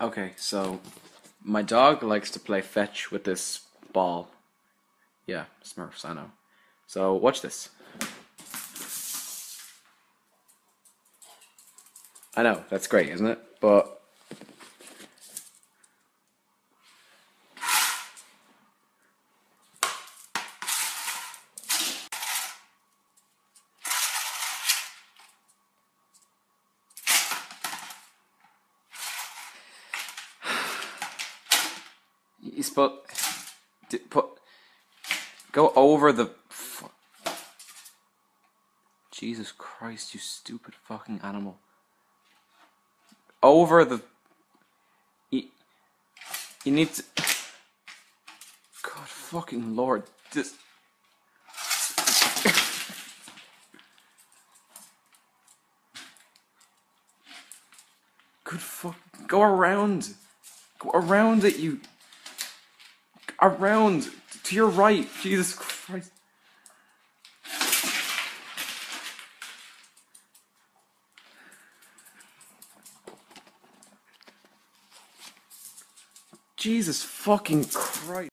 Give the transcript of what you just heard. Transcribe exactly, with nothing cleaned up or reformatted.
Okay, so my dog likes to play fetch with this ball. Yeah, Smurfs, I know. So watch this. I know, that's great, isn't it? But you're supposed to put go over the. Fu- Jesus Christ, you stupid fucking animal! Over the. You, you need to. God fucking Lord, this. Good fuck. Go around. Go around it, you. Around to your right. Jesus Christ. Jesus fucking Christ.